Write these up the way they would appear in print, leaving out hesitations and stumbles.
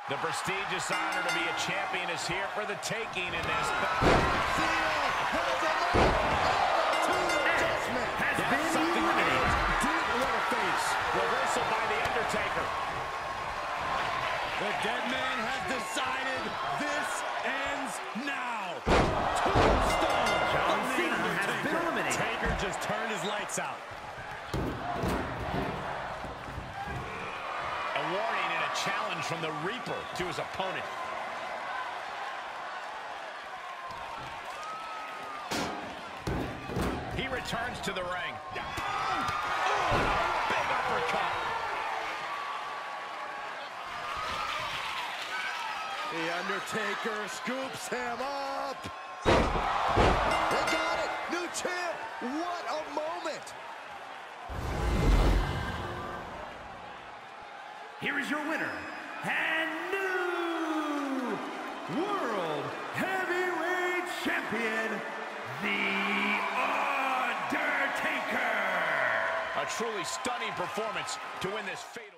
The prestigious honor to be a champion is here for the taking in this. Has been eliminated. What a face. Reversal by The Undertaker. The dead man has decided this ends now. Tombstone. John Cena has been eliminated. Taker just turned his lights out. A warning and a challenge from the Reaper to his opponent. He returns to the ring. Oh, big uppercut. The Undertaker scoops him up. They got it. New champ. What a moment. Here is your winner and new World Heavyweight Champion, The Undertaker. A truly stunning performance to win this fatal.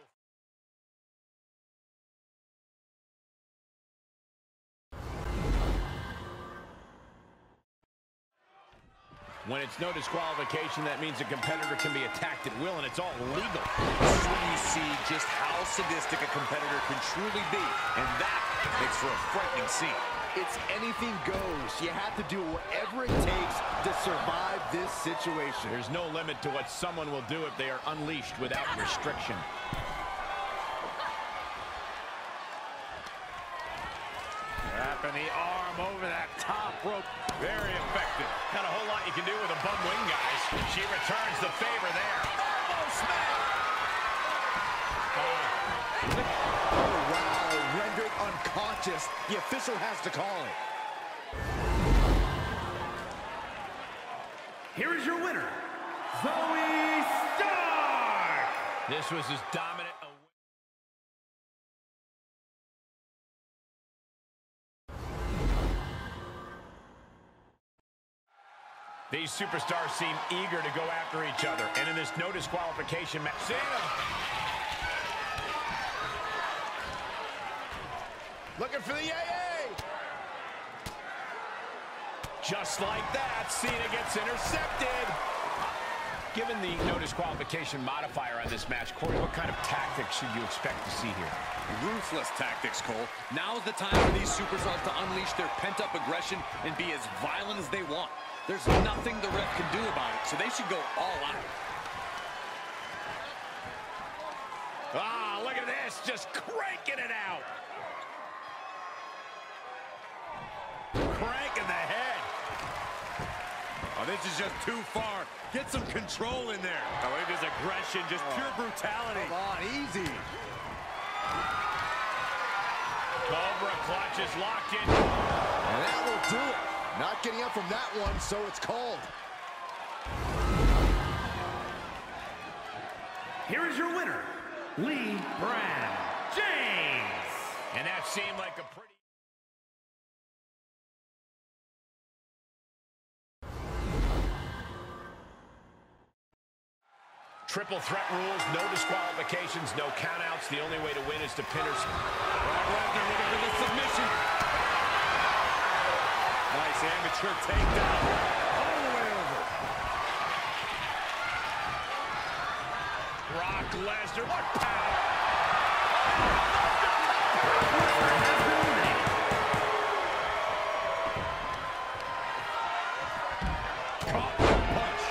When it's no disqualification, that means a competitor can be attacked at will, and it's all legal. This is when you see just how sadistic a competitor can truly be, and that makes for a frightening scene. It's anything goes. You have to do whatever it takes to survive this situation. There's no limit to what someone will do if they are unleashed without restriction. Wrapping the arm over that top rope. Very effective. Not a whole lot you can do with a bum wing, guys. She returns the favor there. Elbow smack! Oh, wow. Rendered unconscious. The official has to call it. Here is your winner, Zoe Stark. This was as dominant a win. These superstars seem eager to go after each other. And in this no disqualification match, Cena looking for the AA. Just like that, Cena gets intercepted. Given the no disqualification modifier on this match, Corey, what kind of tactics should you expect to see here? Ruthless tactics, Cole. Now's the time for these superstars to unleash their pent-up aggression and be as violent as they want. There's nothing the ref can do about it, so they should go all out. Ah, look at this, just cranking it out. Cranking the head. Oh, this is just too far. Get some control in there. Oh, look at his aggression, just pure brutality. Come on, easy. Cobra clutch is locked in. And that will do it. Not getting up from that one, so it's called. Here is your winner, Lee Brand James. And that seemed like a pretty... Triple threat rules, no disqualifications, no countouts. The only way to win is to pin her. Brock Lesnar looking for the submission. Nice amateur takedown. All the way over. Brock Lesnar, what power! Caught with a punch.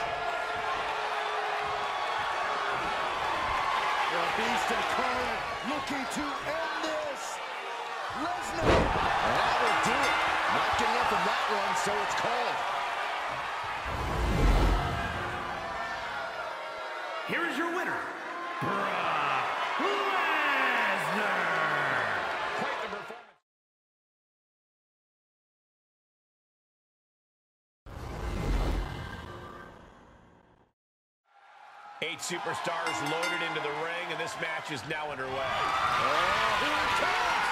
The beast incarnate looking to end this. Lesnar. And that will do it. Not getting up from that one, so it's called. Here is your winner, Brock Lesnar. Quite the performance. 8 superstars loaded into the ring, and this match is now underway. Oh, here it comes!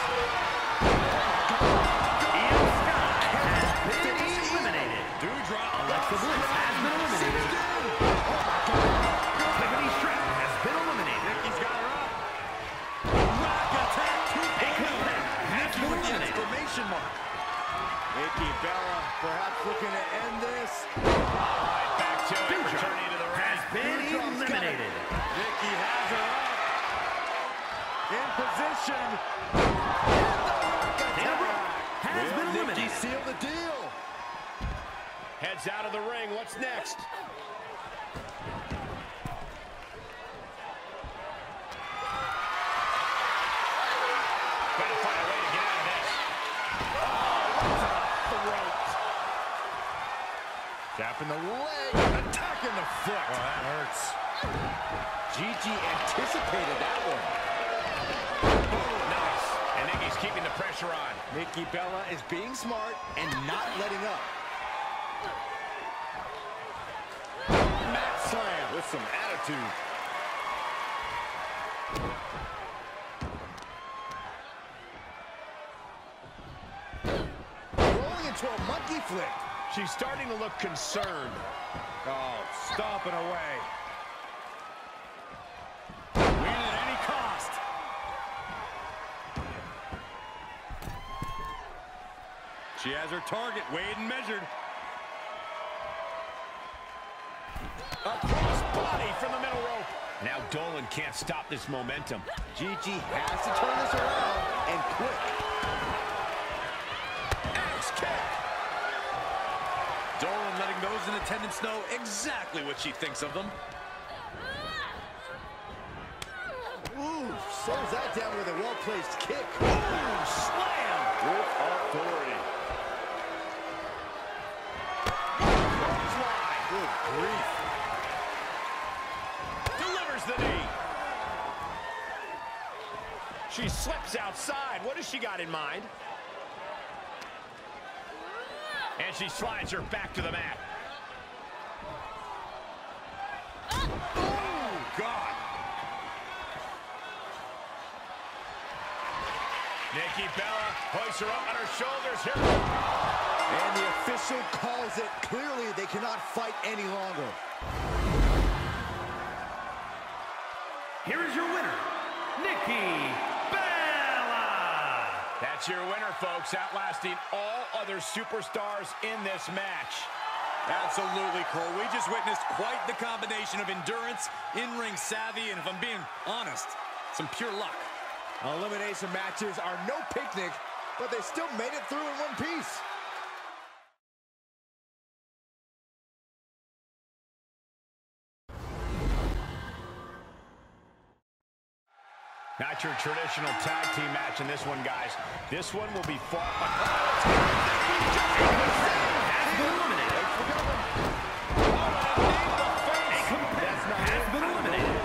Io Sky has been eliminated. Dewdrop. Alexa Bliss has been eliminated. Tiffany Stratton has been eliminated. He's got her up. Rock attack to a count. Nikki Bella perhaps looking to end this. Right back to it, Doudrop returning to the ring. has been eliminated. Nikki has her up. In position. Dana has been Nikki eliminated. sealed the deal. Heads out of the ring. What's next? Gotta find a way to get out of this. Tapping the leg, attacking the foot. Oh, that hurts. Gigi anticipated that one. Nice. And Nikki's keeping the pressure on. Nikki Bella is being smart and not letting up. Mat slam with some attitude. Rolling into a monkey flip. She's starting to look concerned. Oh, stomping away. Win at any cost. She has her target weighed and measured. Across body from the middle rope. Now Dolan can't stop this momentum. Gigi has to turn this around and quick. Axe kick. Dolan letting those in attendance know exactly what she thinks of them. Ooh, slows that down with a well-placed kick. Ooh, slam. With authority. Clothesline. Good grief. Delivers the knee. She slips outside. What has she got in mind? And she slides her back to the mat. Oh, God. Nikki Bella hoists her up on her shoulders here. And the official calls it. Clearly, they cannot fight any longer. Here is your winner, Nikki Bella. That's your winner, folks, outlasting all other superstars in this match. Absolutely, Cole. We just witnessed quite the combination of endurance, in-ring savvy, and if I'm being honest, some pure luck. Elimination matches are no picnic, but they still made it through in one piece. Not your traditional tag team match in this one, guys. This one will be fought. Has been eliminated. Has been eliminated.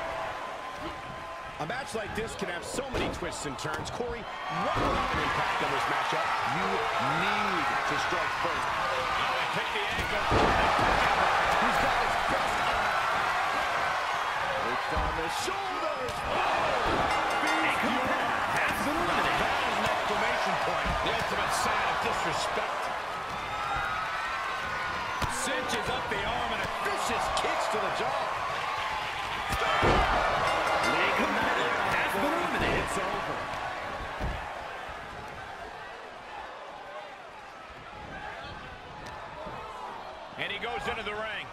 A match like this can have so many twists and turns. Corey, what will have an impact on this matchup? You need to strike first. Oh, and pick the ankle. He's got his best on. Reached on the shoulders. Has been eliminated. That is an exclamation point. The ultimate sign of disrespect. Cinches up the arm and a Vicious kicks to the jaw. Has been eliminated. It's over. And he goes into the ring.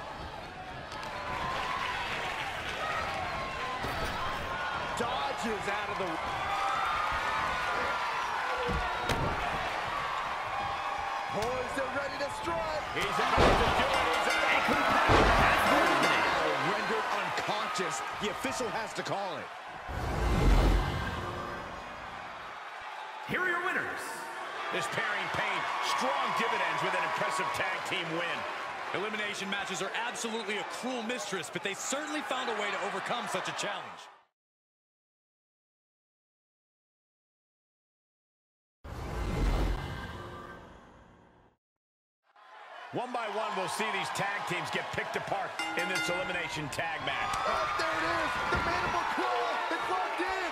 Dodges out of the... Poised and ready to strike. He's about to do it. He's Has been eliminated. Rendered unconscious. The official has to call it. Here are your winners. This pairing paid strong dividends with an impressive tag team win. Elimination matches are absolutely a cruel mistress, but they certainly found a way to overcome such a challenge. One by one, we'll see these tag teams get picked apart in this elimination tag match. Oh, there it is. The mandible claw. It's locked in.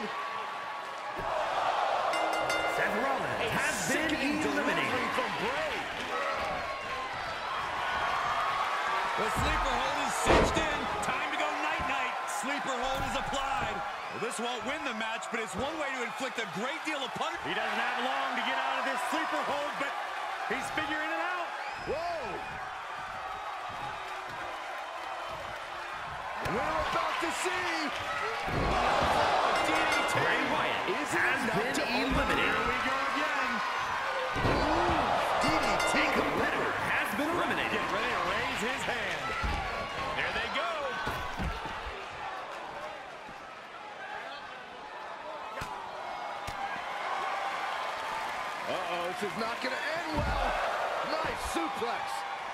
Seth Rollins has been eliminated. From Bray. The sleeper hold is cinched in. Time to go night-night. Sleeper hold is applied. Well, this won't win the match, but it's one way to inflict a great deal of punishment. He doesn't have long to get out of this sleeper hold, but He's figuring it out. Whoa! We're about to see. Bray Wyatt has been eliminated. Here we go again. DDT. A competitor has been eliminated. Get ready to raise his hand. There they go. Uh-oh, this is not going to end well. Nice suplex.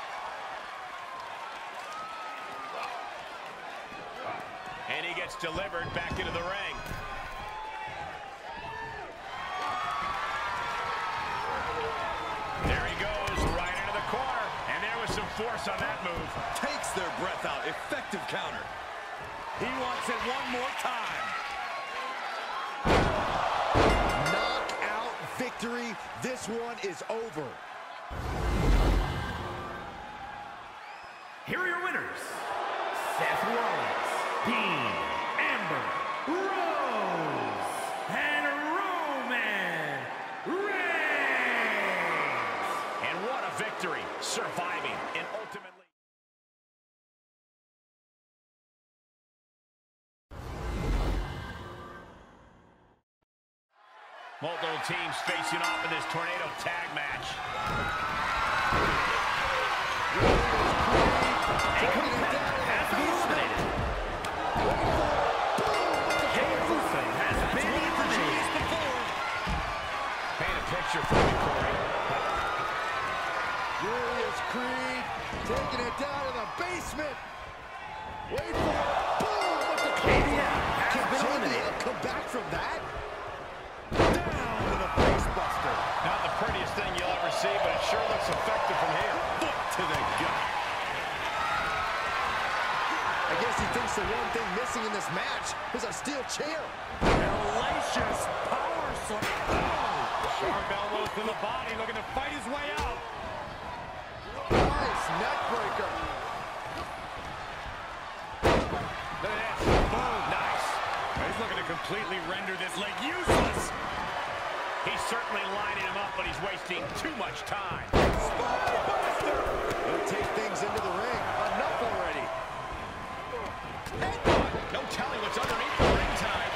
And he gets delivered back into the ring. There he goes, right into the corner. And there was some force on that move. Takes their breath out. Effective counter. He wants it one more time. Knockout victory. This one is over. Here are your winners, Seth Rollins, Dean Ambrose, and Roman Reigns. And what a victory, surviving and ultimately... Multiple teams facing off in this tornado tag match. A competitor has been eliminated. Jey Uso has been eliminated. Paint a picture for me, Corey. Julius Creed taking it down to the basement. Wait for it. Boom! With the KDF has Can been JBL eliminated. come back from that? Down with a face buster. Not the prettiest thing you'll ever see, but it sure looks effective from here. Foot to the gut. I guess he thinks the one thing missing in this match is a steel chair. Hellacious power slam. Sharp elbows to the body, looking to fight his way out. Nice neck breaker. Look at that. Boom. Nice. He's looking to completely render this leg useless. He's certainly lining him up, but he's wasting too much time. Spinebuster. He'll take things into the ring. Enough already. No telling what's underneath the ringside.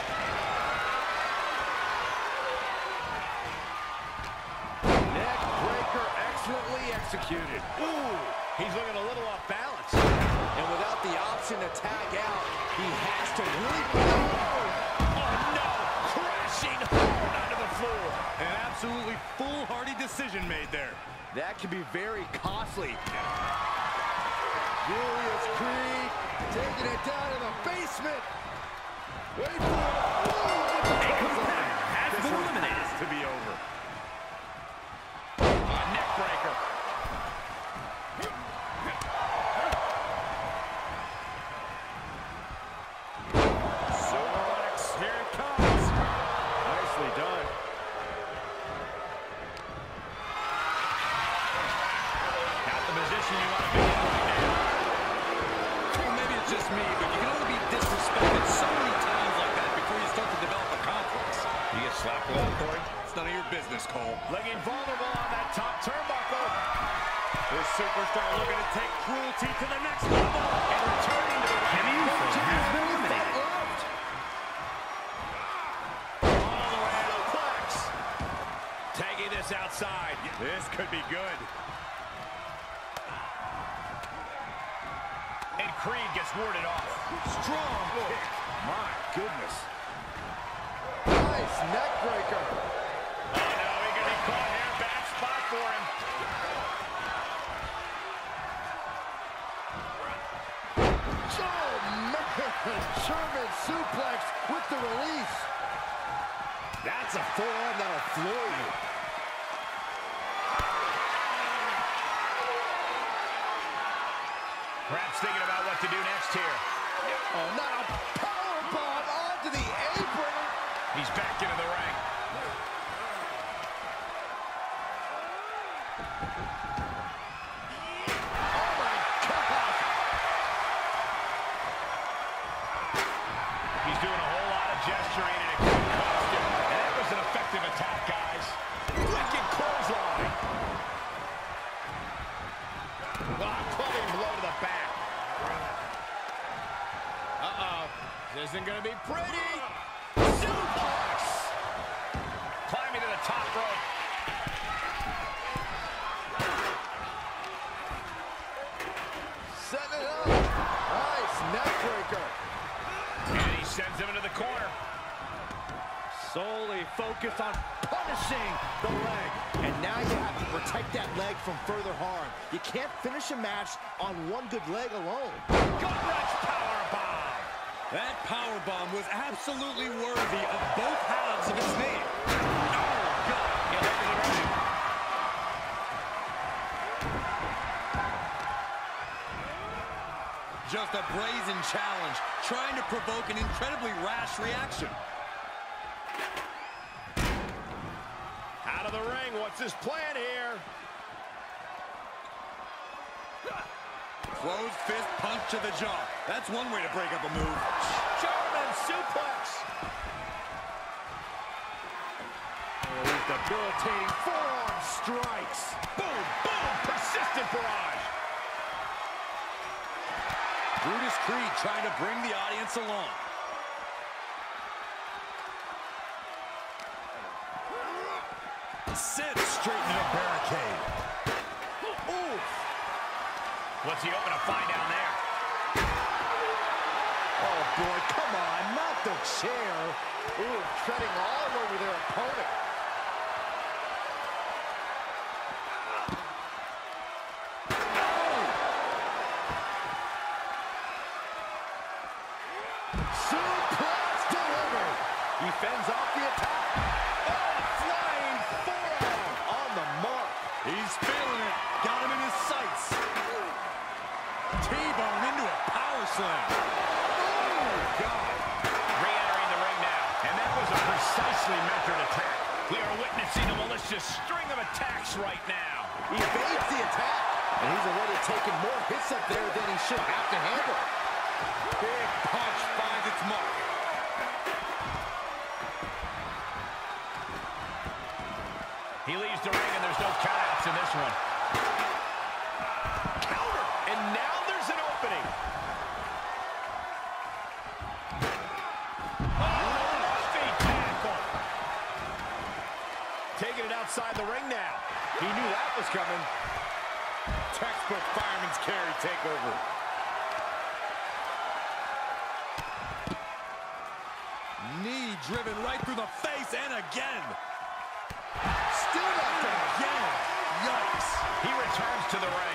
Neck breaker excellently executed. Ooh, he's looking a little off balance. And without the option to tag out, he has to really... Oh, no. Crashing hard onto the floor. An absolutely foolhardy decision made there. That can be very costly. Julius Creed taking it down to the basement. Wait for it. A competitor has been eliminated. To be over. A neck breaker. Suplex, here it comes. Nicely done. Not the position you want to be in right now. Well, maybe it's just me, but you can only be disrespected so many times like that before you start to develop a complex. You get slapped a little, Corey. It's none of your business, Cole. Looking vulnerable on that top turnbuckle. This superstar looking to take cruelty to the next level. And returning to the ring. Jey Uso has been eliminated. All the way out. Suplex. Tagging this outside. This could be good. And Creed gets warded off. Strong kick. My goodness. Nice neck breaker. Oh, no, he could be caught here. Bad spot for him. Oh, man. German suplex with the release. That's a forearm that'll floor you. Perhaps thinking about what to do next here. Oh, not a powerbomb onto the apron. He's back into the ring. Oh, my God. He's doing a whole lot of gesturing, and it could cost him. And that was an effective attack, guys. Wicked clothesline. Clubbing blow to the back. Uh-oh. This isn't going to be pretty. Suplex. Climbing to the top rope. Setting it up. Nice neck breaker. And he sends him into the corner. Solely focused on punishing the leg. And now you have to protect that leg from further harm. You can't finish a match on one good leg alone. Gut-wrench powerbomb. That powerbomb was absolutely worthy of both halves of its name. Oh, God. He'll head to the ring. Just a brazen challenge, trying to provoke an incredibly rash reaction. Out of the ring, what's his plan here? Closed fist punch to the jaw. That's one way to break up a move. German suplex. Oh, these debilitating forearm strikes. Boom, boom, persistent barrage. Brutus Creed trying to bring the audience along. Sit straight into the barricade. Oof. What's he hoping to find down there? Oh, boy, come on, not the chair. Ooh, treading all over their opponent. Suplex delivered. He fends off the attack. Oh, flying forearm on the mark. He's feeling it. Got him in his sights. T-bone into a power slam. Oh, God. Re-entering the ring now. And that was a precisely measured attack. We are witnessing a malicious string of attacks right now. He evades the attack, and he's already taken more hits up there than he should have to handle. Big punch finds its mark. He leaves the ring, and there's no countouts in this one. Counter, and now there's an opening. Oh, feet tackle. Taking it outside the ring now. He knew that was coming. Textbook fireman's carry takeover. Knee driven right through the face and again. Still left Again. Yikes. He returns to the ring.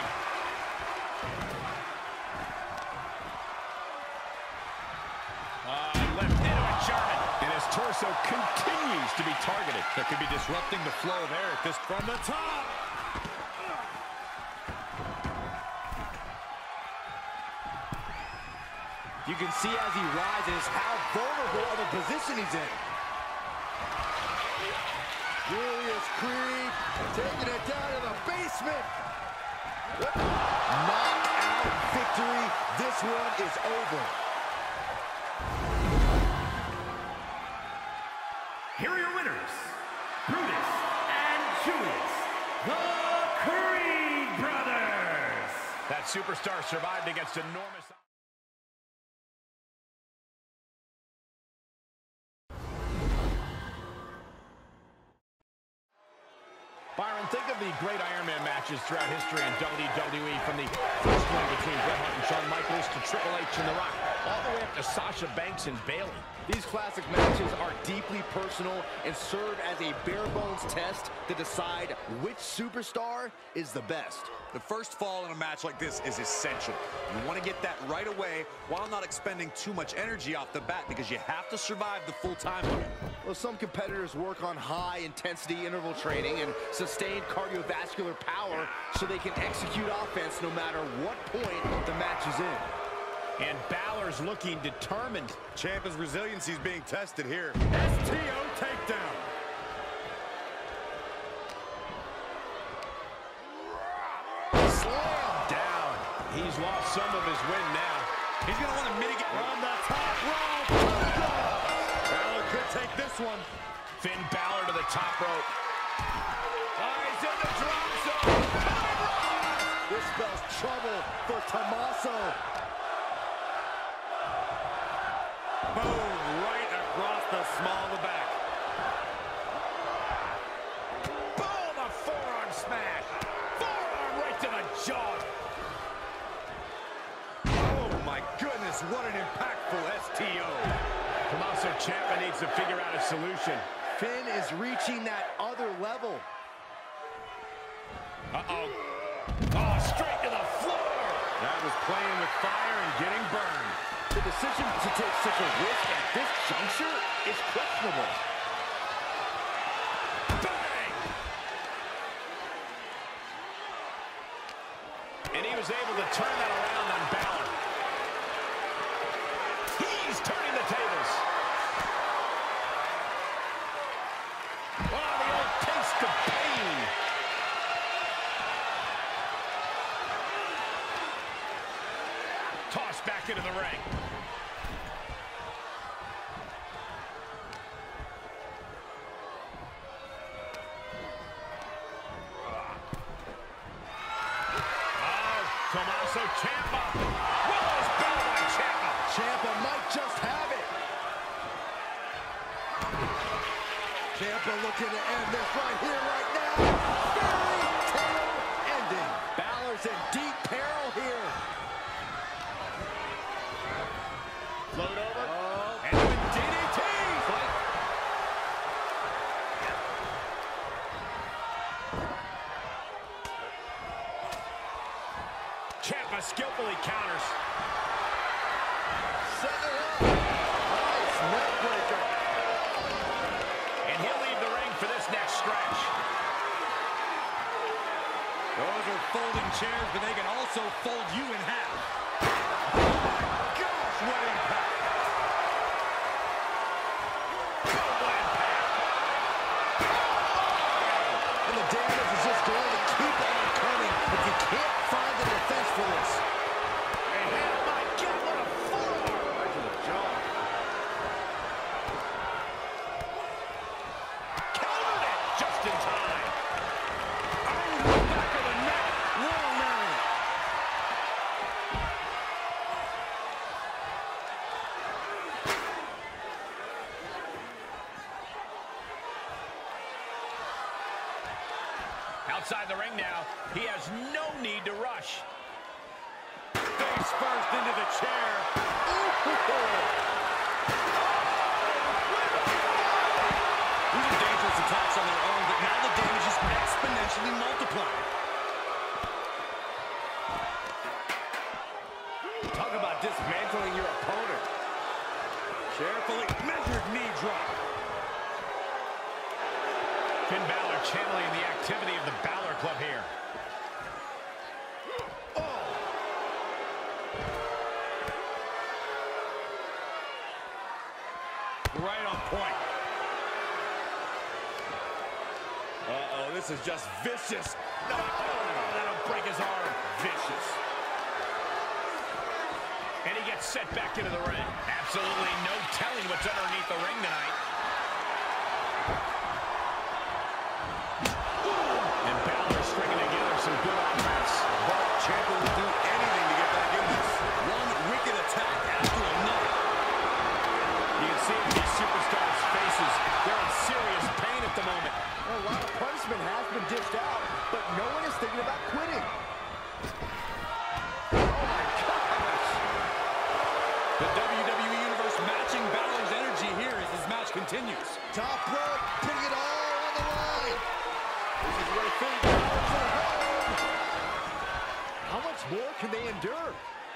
Left into a German. And his torso continues to be targeted. That could be disrupting the flow there at this from the top. You can see as he rises how vulnerable of a position he's in. Julius Creed taking it down to the basement. Knockout victory. This one is over. Here are your winners, Brutus and Julius, the Creed brothers. That superstar survived against enormous... Byron, think of the great Iron Man matches throughout history in WWE, from the first one between Bret Hart and Shawn Michaels to Triple H and The Rock, all the way up to Sasha Banks and Bayley. These classic matches are deeply personal and serve as a bare-bones test to decide which superstar is the best. The first fall in a match like this is essential. You want to get that right away while not expending too much energy off the bat, because you have to survive the full time limit. Well, some competitors work on high-intensity interval training and sustained cardiovascular power so they can execute offense no matter what point the match is in. And Balor's looking determined. Ciampa's resiliency is being tested here. STO takedown. Slam down. He's lost some of his wind now. He's going to want to mitigate On the top rope. Balor could take this one. Finn Balor to the top rope. Oh, he's in the drop zone. This spells trouble for Tommaso. Boom, right across the small of the back. Boom, a forearm smash. Forearm right to the jaw. Oh my goodness, what an impactful STO. Tommaso Ciampa needs to figure out a solution. Finn is reaching that other level. Uh-oh. Oh, straight to the floor. That was playing with fire and getting burned. The decision to take such a risk at this juncture is questionable. Bang! And he was able to turn that around on Balor. He's turning the tables. Oh, the old taste of pain. Tossed back into the ring. Tommaso Ciampa. Willows bell by Ciampa. Ciampa might just have it. Ciampa looking to end this right here, right now. Fairy tale ending. Balor's in deep peril here. Float over. And with DDT. Ciampa skillfully counters. Set it up. Nice neck breaker. And he'll leave the ring for this next stretch. Those are folding chairs, but they can also fold you in half. Oh my gosh, what impact. And the damage is just going to keep on coming if you can't find the defense for this. And oh my God, what a forearm. Right to the jaw. Countered it just in time. Oh, the back of the neck. Well known. Outside the ring now, he has no need to rush. Face first into the chair. These are dangerous attacks on their own, but now the damage is exponentially multiplied. Talk about dismantling your opponent. Carefully measured knee drop. Finn Balor channeling the activity of the Balor Club here. Right on point. Uh-oh, this is just vicious. No, that'll break his arm. Vicious. And he gets set back into the ring. Absolutely no telling what's underneath the ring tonight. And Balor stringing together some good offense. But Ciampa will do anything to get back in this. One wicked attack after another. You can see it in these superstars' faces. They're in serious pain at the moment. A lot of punishment has been dished out, but no one is thinking about quitting. Oh my gosh! The WWE Universe matching Balor's energy here as this match continues. Top rope, putting it all on the line. This is where Finn Balor's at home. How much more can they endure?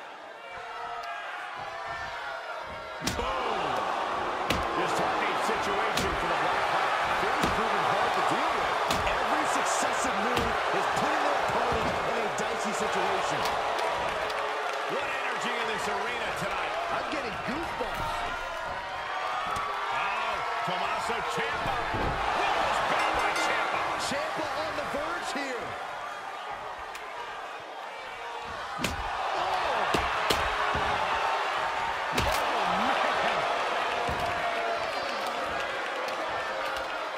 Boom! This target situation for the Blackheart. Finn's proven hard to deal with. Every successive move is putting their opponent in a dicey situation. What energy in this arena tonight. I'm getting goosebumps. Oh, Tommaso Ciampa. Willows bell by Ciampa. Ciampa on the verge here.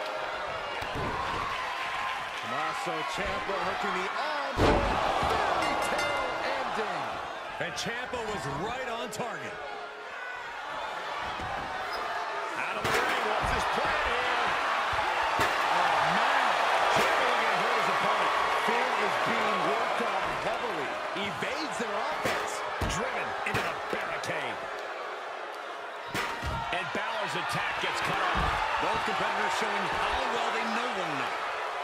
Tommaso Ciampa hooking the arms. Very And Ciampa was right on target. Out of the ring, what's his plan here? Oh, man. Ciampa looking to hurt his opponent. Finn is being worked on heavily. Evades their offense. Driven into the barricade. And Balor's attack gets cut off. Both competitors showing how well they know one another.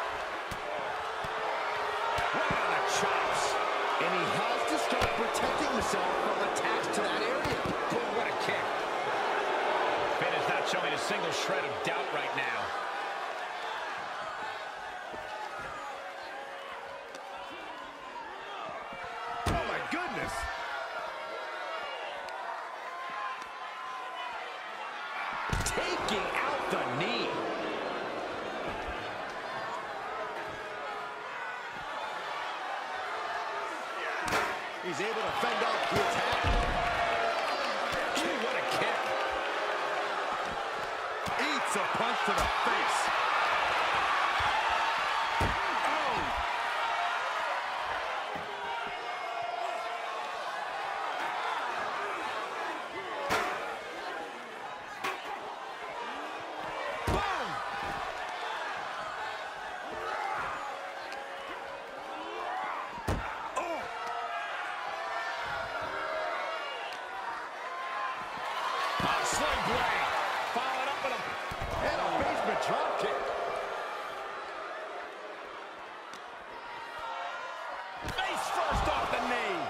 Right on the chops. And he has to start protecting himself from attacks to that area. Boy, what a kick. Finn is not showing a single shred of doubt right now. Oh, my goodness. Taking out the knee. He's able to fend off the attack. Gee, what a kick. Eats a punch to the face. Sling blade. Followed up with a... And a basement drop kick. Face first off the knee.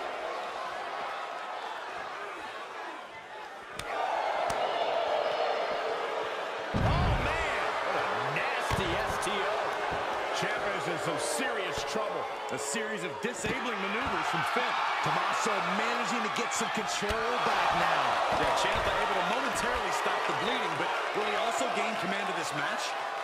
Oh, man. What a nasty STO. Ciampa is in some serious trouble. A series of disabling maneuvers from Finn. Tommaso managing to get some control back now. Yeah, Ciampa able to momentarily stop the bleeding, but will he also gain command of this match?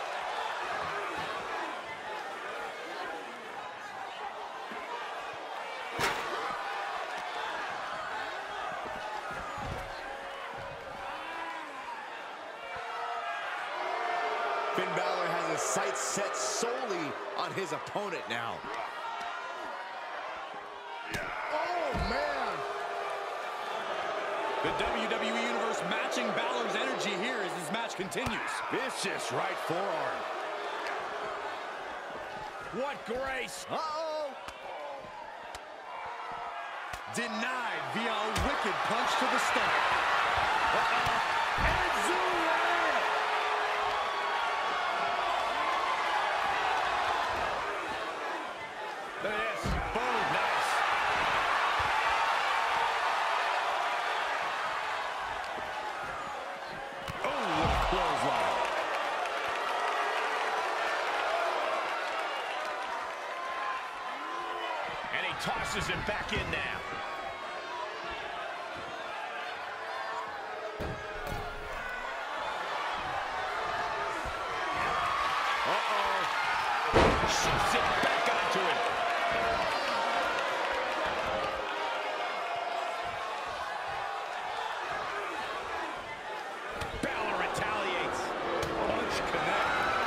Finn Balor has his sights set solely on his opponent now. Oh, man. The WWE Universe matching Balor's energy here as this match continues. Vicious right forearm. What grace. Uh-oh. Denied via a wicked punch to the stomach. Look at this. Boom. Nice. Oh, what a clothesline. And he tosses it back in now. Uh-oh. Shifts it back onto him. Balor retaliates. Punch connect.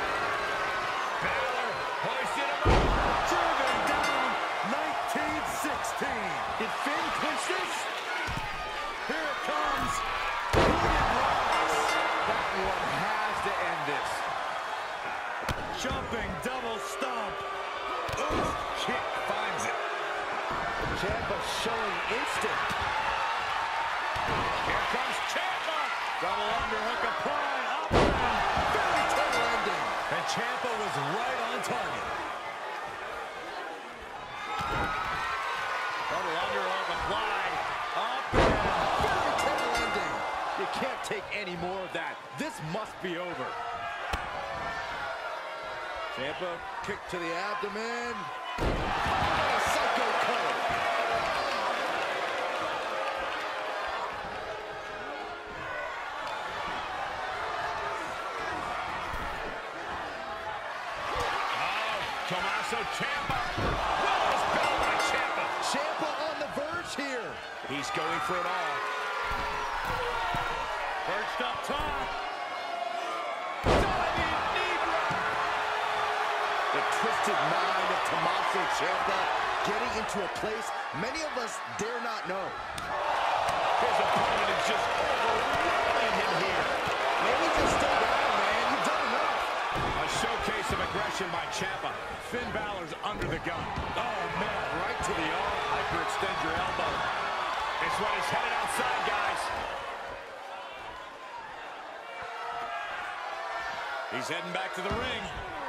Balor hoisted him up. Driven down, 1916. Did Finn clinch this? Here it comes. That one has to end this. Jumping double stomp. Oof. Kick finds it. Ciampa showing instinct. Here comes Ciampa. Double underhook applied. Up and Fairy tale ending. And Ciampa was right on target. Double underhook applied. Up and Fairy tale ending. You can't take any more of that. This must be over. Ciampa, kick to the abdomen. A psycho cutter. Tommaso Ciampa. Well, it's Balor by Ciampa. Ciampa on the verge here. He's going for it all. perched up top. The twisted mind of Tommaso Ciampa getting into a place many of us dare not know. His opponent is just overwhelming him here. Maybe just stay down, man. You've done enough. A showcase of aggression by Ciampa. Finn Balor's under the gun. Oh, man, right to the arm. Hyperextend your elbow. This one is headed outside, guys. He's heading back to the ring.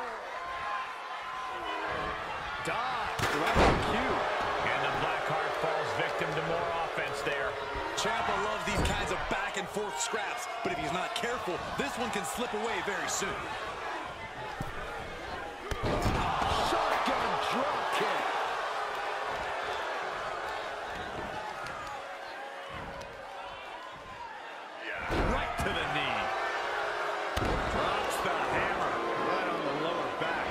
Dodge, right on cue. And the Blackheart falls victim to more offense there. Ciampa loves these kinds of back-and-forth scraps, but if he's not careful, this one can slip away very soon. Shotgun drop kick. Right to the knee. Drops the hammer. Right on the lower back.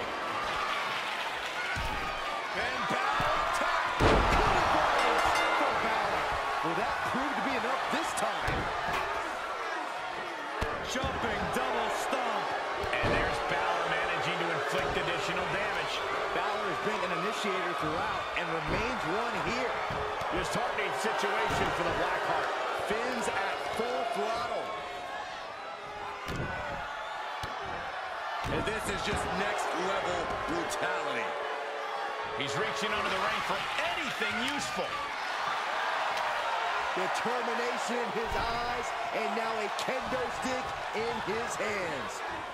And Balor tap. For Balor. Will that prove to be enough this time? Jumping double stomp. And there's Balor managing to inflict additional damage. Balor has been an initiator throughout and remains one here. Disheartening situation for the Blackheart. Finn's at full throttle. And this is just next-level brutality. He's reaching under the ring for anything useful. Determination in his eyes, and now a kendo stick in his hands.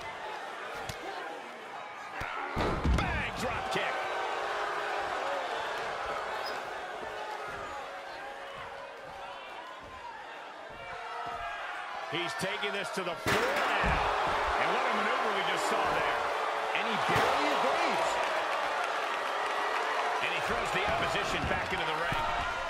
Bang! Drop kick. He's taking this to the floor now. And what a maneuver we just saw there. And he barely evades. And he throws the opposition back into the ring.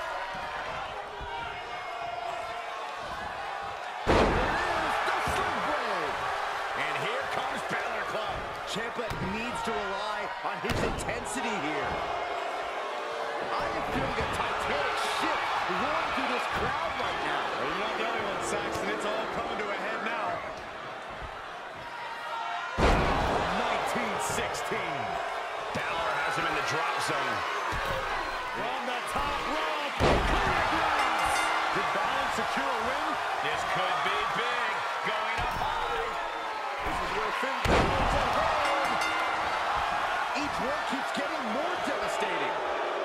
And here comes Balor Club. Ciampa needs to rely on his intensity here. I am feeling a titanic shift rolling through this crowd right now. Well, you're not the only one, Saxton. It's all coming to a head now. 1916. Balor has him in the drop zone. From the top rope. Did Balor secure a win? This could be big. Going up high. This is where Finn Balor's at home. Each one keeps getting more devastating.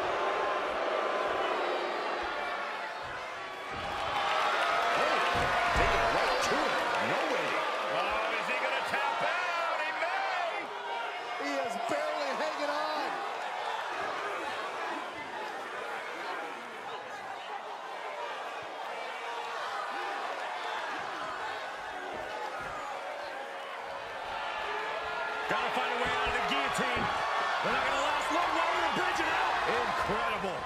Hey, taking it right to him. No waiting. Oh, is he going to tap out? He may. He is barely hanging on. Gotta find a way out of the guillotine. They're not gonna last long while we're bridging out. Incredible.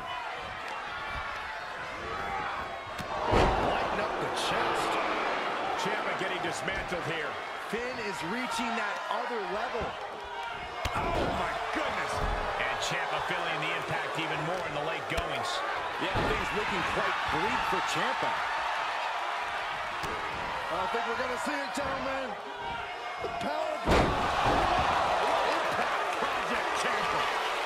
Lighten up the chest. Ciampa getting dismantled here. Finn is reaching that other level. Oh, my goodness. And Ciampa feeling the impact even more in the late goings. Yeah, things looking quite bleak for Ciampa. I think we're going to see it, gentlemen. The power Impact Project Ciampa.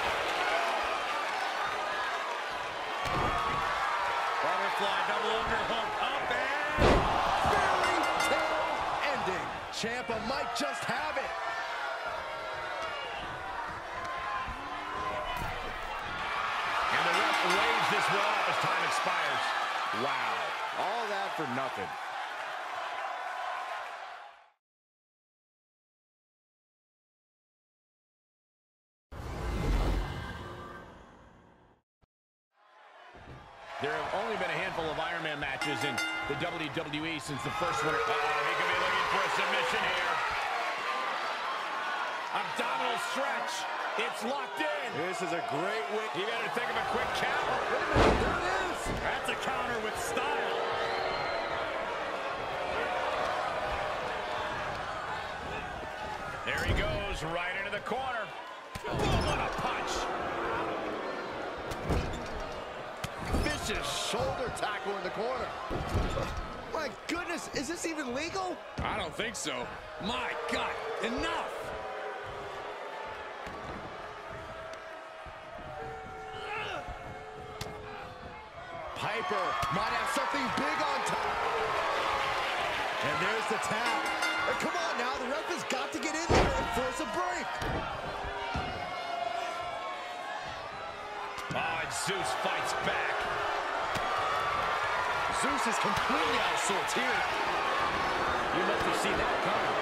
Butterfly double underhook up and Fairy tale ending. Ciampa might just have it. And the ref waves this one up as time expires. Wow, all that for nothing. There have only been a handful of Iron Man matches in the WWE since the first one. Uh-oh, he could be looking for a submission here. Abdominal stretch. It's locked in. this is a great way. You got to think of a quick counter. There it is. That's a counter with style. There he goes, right into the corner. Boom, what a punch. Vicious shoulder tackle in the corner. My goodness, is this even legal? I don't think so. My God, enough! Piper might have something big on top. And there's the tap. And come on now, the ref has got to get in there and force a break. Oh, and Zeus fights back. Zeus is completely out of sorts here. You must have seen that coming.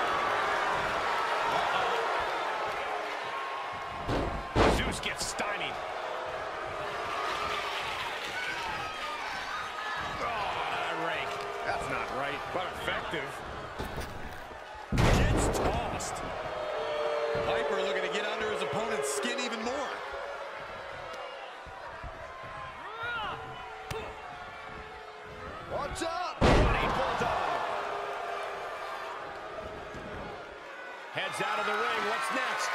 Zeus gets stymied. Oh, rake. That's not right, but effective. Gets tossed. Piper looking to get under his opponent's skin even more. What's up? Running Bulldog. Heads out of the ring. What's next?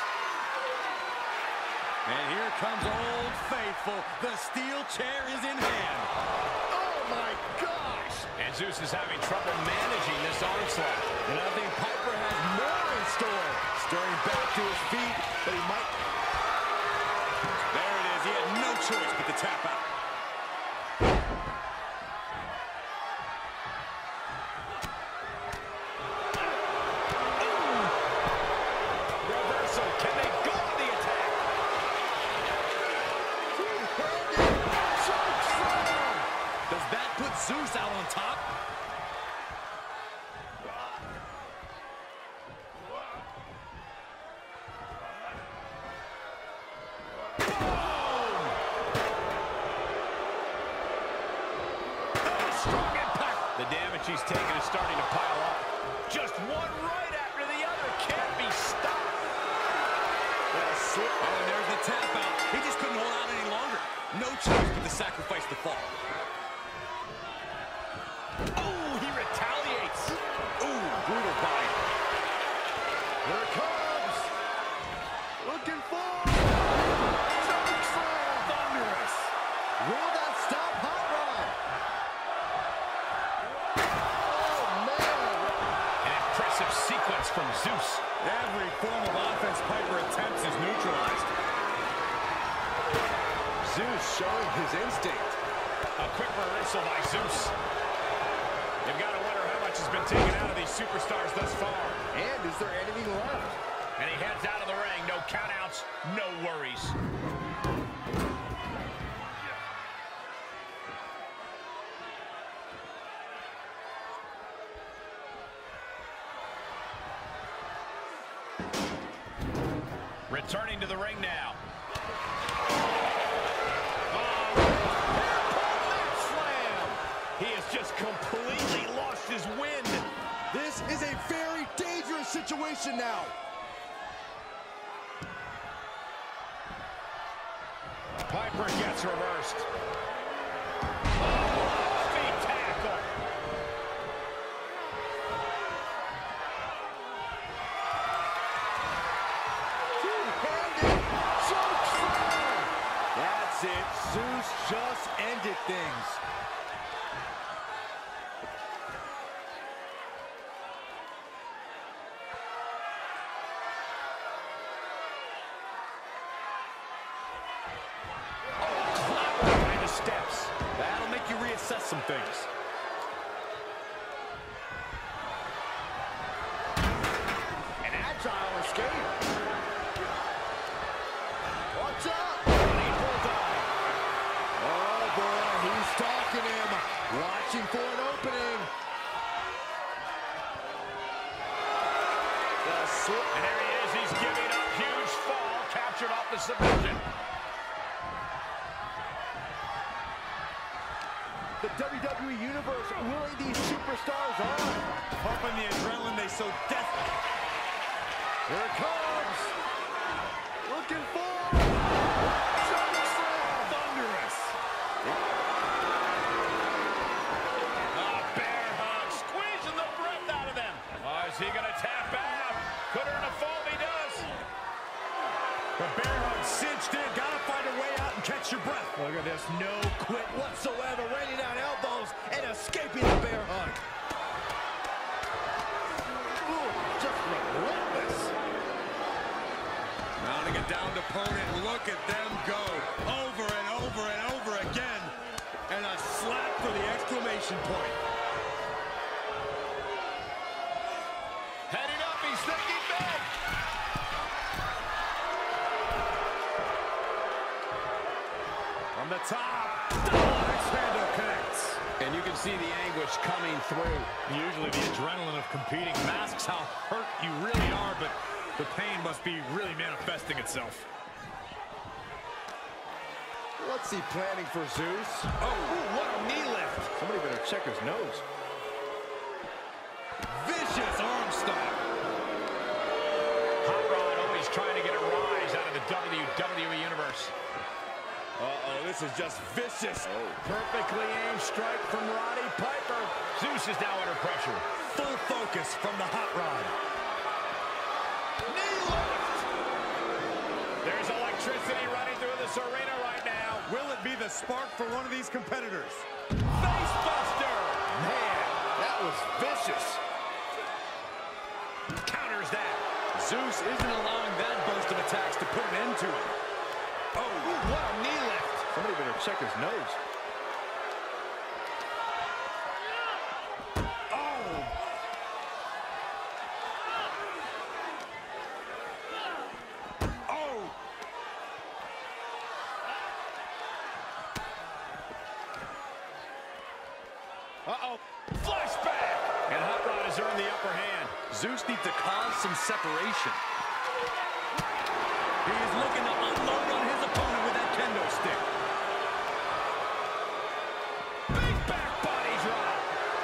And here comes Old Faithful. The steel chair is in hand. Oh, my gosh. And Zeus is having trouble managing this onslaught. And I think Piper has more in store. Stirring back to his feet, but he might... There it is. He had no choice but to tap out. Reversal. Can they go on the attack? Does that put Zeus out on top? Strong impact. The damage he's taken is starting to pile up. Just one right after the other. Can't be stopped. Oh, and there's the tap out. He just couldn't hold out any longer. No choice but to sacrifice the fall. Oh, he retaliates. Ooh, brutal bite. Here it comes. Looking for... Thunderous. Will that stop Hot Rod? Oh, man. An impressive sequence from Zeus. Every form of offense Piper attempts is neutralized. Zeus showing his instinct. A quick reversal by Zeus. You've got to wonder how much has been taken out of these superstars thus far. And is there anything left? And he heads out of the ring. No countouts, no worries. Returning to the ring now. He has just completely lost his wind. This is a very dangerous situation now. Piper gets reversed. Oh, feet tackle. Two-handed choke slam. That's it. Zeus just ended things. Behind the steps. That'll make you reassess some things. An agile escape. What's up? Running Bulldog. Oh, boy, he's stalking him. Watching for an opening. The slip. And there he is. He's giving up. Huge fall. Captured off the submission. The WWE Universe willing these superstars on. Pumping the adrenaline they so desperately. Here it comes. Looking for... Thunderous. Bear hug. Squeezing the breath out of them. Oh, is he going to tap out? Could earn a fall if he does. The bear hug cinched in. Gotta find a way out and catch your breath. Look at this. No quit whatsoever. Raining down elbows and escaping the bear hug. Ooh, just relentless. Mounting a downed opponent. Look at them go. Over and over and over again. And a exclamation point. Heading up, he's thinking big. From the top, Alexander connects. And you can see the anguish coming through. Usually the adrenaline of competing masks how hurt you really are, but the pain must be really manifesting itself. What's he planning for, Zeus? Oh, what a knee lift. Somebody better check his nose. Vicious arm stomp. Hot Rod always trying to get a rise out of the WWE Universe. Uh-oh, this is just vicious. Perfectly aimed strike from Roddy Piper. Zeus is now under pressure. Full focus from the Hot Rod. Knee lift. There's electricity running through this arena right now. Will it be the spark for one of these competitors? Face buster. Man, that was vicious. Counters that. Zeus isn't allowing that burst of attacks to put an end to it. Oh, what a knee lift. Somebody better check his nose. Uh-oh. Flashback. And Hot Rod has earned the upper hand. Zeus needs to cause some separation. He's looking to unload on his opponent with that kendo stick. Big back body drop.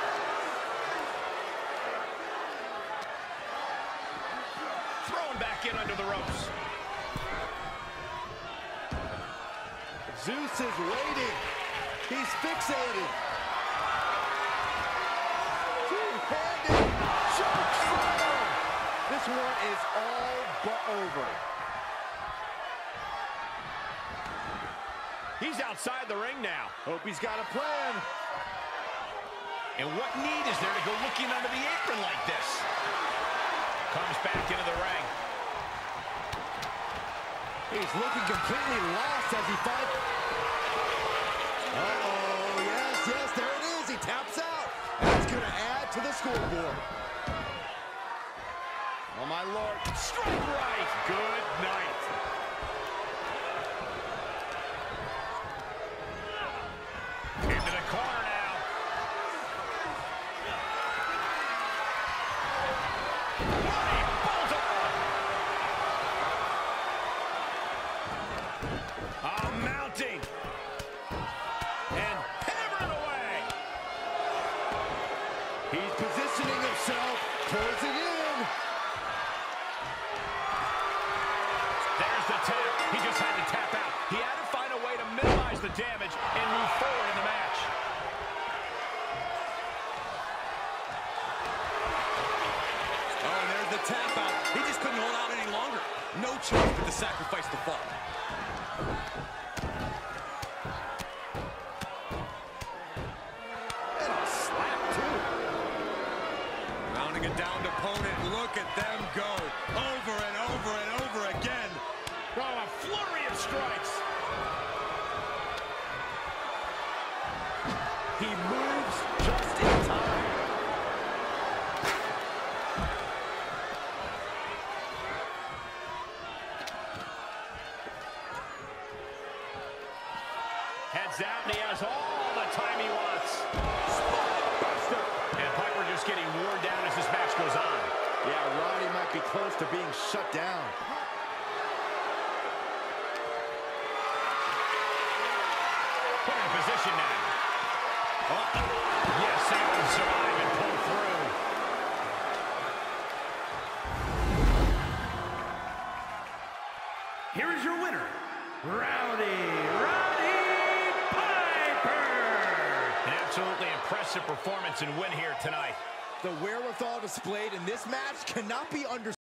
Thrown back in under the ropes. Zeus is waiting. He's fixated. Two-handed choke slam. This one is all but over. He's outside the ring now. Hope he's got a plan. And what need is there to go looking under the apron like this? Comes back into the ring. He's looking completely lost as he fights. Uh-oh, yes, there it is. He taps out. That's going to add to the scoreboard. Oh, my Lord. Strike right. Good night. Into the corner now. Running bulldog. Mounting. And hammering away. He's positioning himself, closing in. There's the tap. He just had to tap out. He had to find a way to minimize the damage and move forward in the match. Oh, and there's the tap out. He just couldn't hold out any longer. No choice but to sacrifice the fall. And a slap, too. Mounting a downed opponent. Look at them go. Over and over and over again. Oh, a flurry of strikes. He moves just in time. Heads out, and he has all the time he wants. Spine-buster. And Piper just getting worn down as this match goes on. Yeah, Roddy might be close to being shut down. Put in position now. Yes, they will survive and pull through. Here is your winner, Roddy Piper. An absolutely impressive performance and win here tonight. The wherewithal displayed in this match cannot be understated.